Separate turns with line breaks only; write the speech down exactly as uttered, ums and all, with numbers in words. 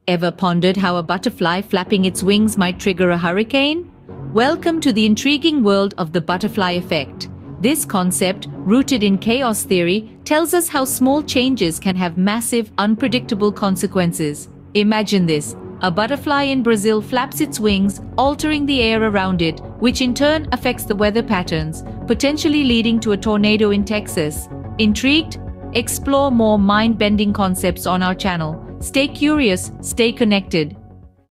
Ever pondered how a butterfly flapping its wings might trigger a hurricane? Welcome to the intriguing world of the butterfly effect. This concept, rooted in chaos theory, tells us how small changes can have massive, unpredictable consequences. Imagine this. A butterfly in Brazil flaps its wings, altering the air around it, which in turn affects the weather patterns, potentially leading to a tornado in Texas. Intrigued? Explore more mind-bending concepts on our channel. Stay curious, stay connected.